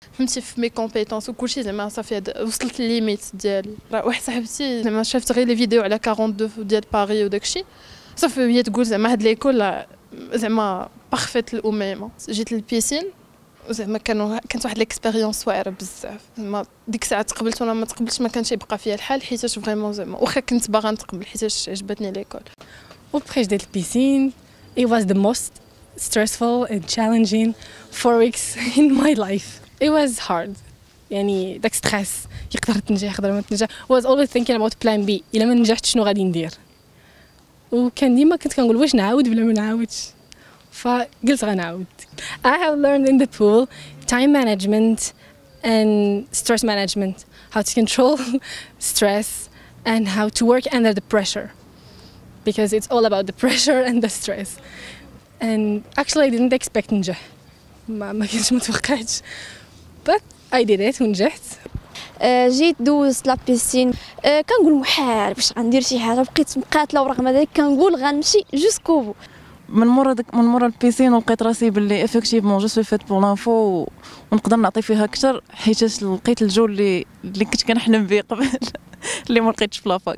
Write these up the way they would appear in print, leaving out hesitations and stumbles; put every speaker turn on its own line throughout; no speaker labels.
فهمتي في مي كومبيتونس وكلشي زعما صافي وصلت للليميت ديالي. راه واحد صاحبتي زعما شافت غير لي فيديو على 42 ديال باري وداكشي صافي هي تقول زعما هاد ليكول زعما بارفيت للاميمه. جيت للبيسين وزعما كانت واحد ليكسبيريونس واعره بزاف. زعما ديك الساعه تقبلت ولا ما تقبلتش ما كانش يبقى فيا الحال حيتاش فريمون زعما واخا كنت باغا نتقبل حيتاش عجبتني ليكول.
Après, j'ai fait la piscine. It was the most stressful and challenging 4 weeks in my life. It was hard. يعني داك ستريس يقدر تنجح يقدر ما تنجح. I was always thinking about plan B. إلا ما نجحتش شنو غادي ندير. وكان ديما كنت كنقول واش نعاود بلا ما نعاودش. فقلت غنعاود. I have learned in the pool time management and stress management. How to control stress and how to work under the pressure. Because it's all about the pressure and the stress. And actually I didn't expect ننجح. ما كنتش متوقعتش. But I did it ونجحت.
جيت دوزت لا بيسين كنقول محال باش غندير شي حاجه بقيت مقاتله ورغم ذلك كنقول غنمشي جوسكو بو.
من مورا البيسين لقيت راسي باللي افيكتيفمون جو سوي فيت بور لانفو ونقدر نعطي فيها اكثر حيت لقيت الجو اللي كنت كنحلم به قبل اللي ما لقيتش في لافاك.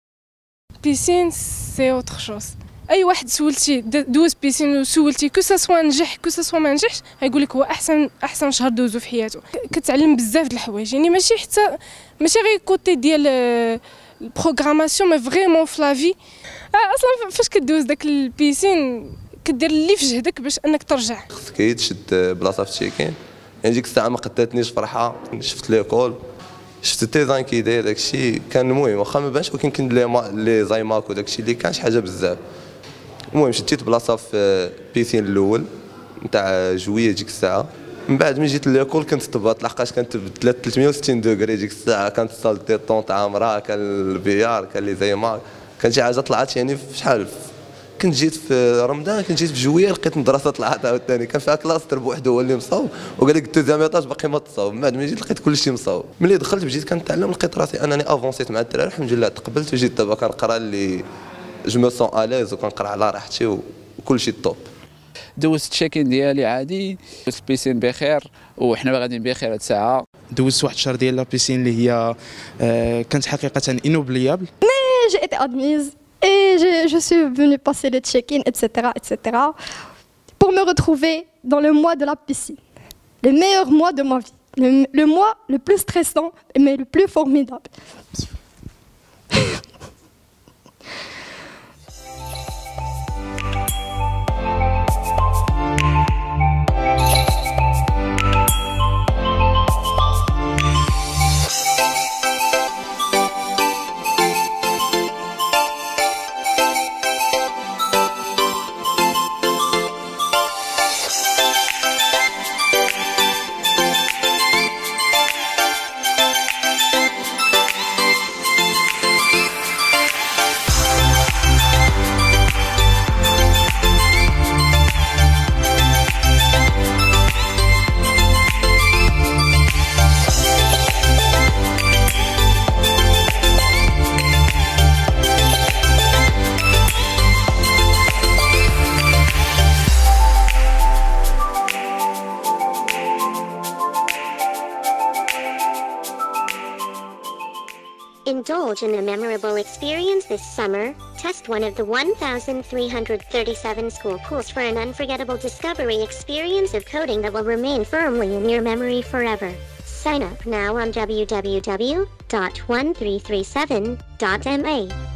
بيسين سي اوتر شوز. اي واحد سولتي دوز بيسين وسولتي كو سوا نجح كو سوا ما نجحش غايقول لك هو احسن شهر دوزو في حياته. كتعلم بزاف د الحوايج يعني ماشي غير كوتي ديال البروغراماسيون مي فريمون في لافي. اصلا فاش كدوز داك البيسين كدير اللي في جهدك باش انك ترجع.
خصك تشد بلاصه في التشيكين يعني ديك الساعه ما قداتنيش فرحه. شفت ليكول شفت تيزان كيداير داكشي كان المهم واخا ما بانش ولكن كاين لي زايماك وداكشي اللي كان شي حاجه بزاف. المهم شديت بلاصه في بيسين الاول نتاع جويه ديك الساعه. من بعد من جيت ليكول كنت طبات لحقاش كانت ب 360 دوغري ديك الساعه. كانت الصال ديطونط عامره كان البيار كان لي زايماك كان شي حاجه طلعت يعني في شحال كنت جيت في رمضان كنت جيت في جويه لقيت مدرسه طلعت عاوتاني كان فيها كلاستر بوحده هو اللي مصاوب وقال لك الدوزيام ايطاج باقي ما تصاوب. من بعد ملي جيت لقيت كلشي مصاوب. ملي دخلت بديت كنتعلم لقيت راسي انني افونسيت مع الدراري الحمد لله تقبلت وجيت دابا كنقرا اللي جو مو سون اليز وكنقرا على راحتي وكلشي طوب.
دوزت التشيكين ديالي عادي دوزت البيسين بخير وحنا غاديين بخير هاد الساعه.
دوزت واحد الشهر ديال لا بيسين اللي هي كانت حقيقه انوبليابل.
J'ai été admise et je suis venue passer le check-in, etc., etc. pour me retrouver dans le mois de la piscine. Le meilleur mois de ma vie. Le mois le plus stressant, mais le plus formidable.
Indulge in a memorable experience this summer. Test one of the 1,337 school pools for an unforgettable discovery experience of coding that will remain firmly in your memory forever. Sign up now on www.1337.ma.